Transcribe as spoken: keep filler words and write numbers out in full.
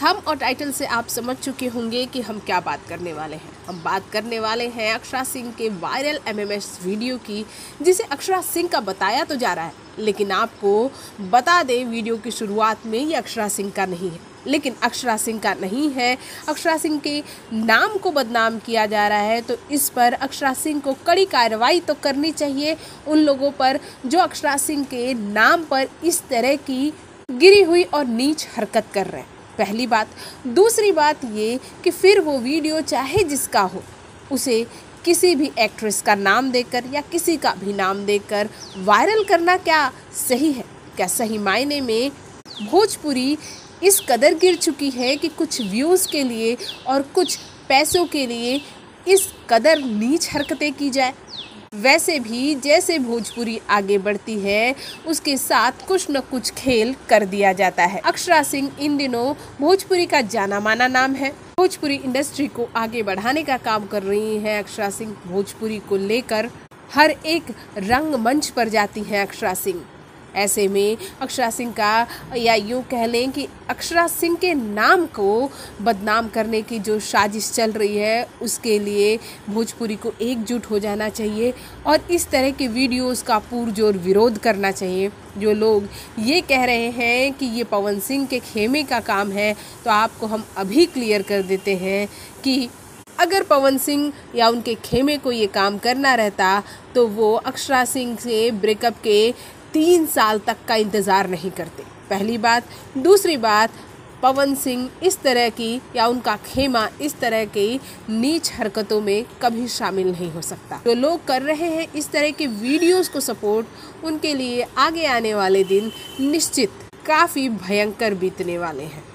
Thumb और title से आप समझ चुके होंगे कि हम क्या बात करने वाले हैं। हम बात करने वाले हैं अक्षरा सिंह के वायरल एमएमएस वीडियो की, जिसे अक्षरा सिंह का बताया तो जा रहा है, लेकिन आपको बता दें वीडियो की शुरुआत में ये अक्षरा सिंह का नहीं है। लेकिन अक्षरा सिंह का नहीं है, अक्षरा सिंह के नाम को बदनाम किया जा रहा है, तो इस पर अक्षरा सिंह को कड़ी कार्रवाई तो करनी चाहिए उन लोगों पर जो अक्षरा सिंह के नाम पर इस तरह की गिरी हुई और नीच हरकत कर रहे हैं। पहली बात। दूसरी बात ये कि फिर वो वीडियो चाहे जिसका हो, उसे किसी भी एक्ट्रेस का नाम देकर या किसी का भी नाम देकर वायरल करना क्या सही है? क्या सही मायने में भोजपुरी इस कदर गिर चुकी है कि कुछ व्यूज़ के लिए और कुछ पैसों के लिए इस कदर नीच हरकतें की जाए? वैसे भी जैसे भोजपुरी आगे बढ़ती है, उसके साथ कुछ न कुछ खेल कर दिया जाता है। अक्षरा सिंह इन दिनों भोजपुरी का जाना माना नाम है। भोजपुरी इंडस्ट्री को आगे बढ़ाने का काम कर रही हैं अक्षरा सिंह। भोजपुरी को लेकर हर एक रंग मंच पर जाती हैं अक्षरा सिंह। ऐसे में अक्षरा सिंह का, या यूँ कह लें कि अक्षरा सिंह के नाम को बदनाम करने की जो साजिश चल रही है, उसके लिए भोजपुरी को एकजुट हो जाना चाहिए और इस तरह के वीडियोस का पुरजोर विरोध करना चाहिए। जो लोग ये कह रहे हैं कि ये पवन सिंह के खेमे का काम है, तो आपको हम अभी क्लियर कर देते हैं कि अगर पवन सिंह या उनके खेमे को ये काम करना रहता तो वो अक्षरा सिंह से ब्रेकअप के तीन साल तक का इंतज़ार नहीं करते। पहली बात। दूसरी बात, पवन सिंह इस तरह की या उनका खेमा इस तरह की नीच हरकतों में कभी शामिल नहीं हो सकता। तो लोग कर रहे हैं इस तरह के वीडियोस को सपोर्ट, उनके लिए आगे आने वाले दिन निश्चित काफ़ी भयंकर बीतने वाले हैं।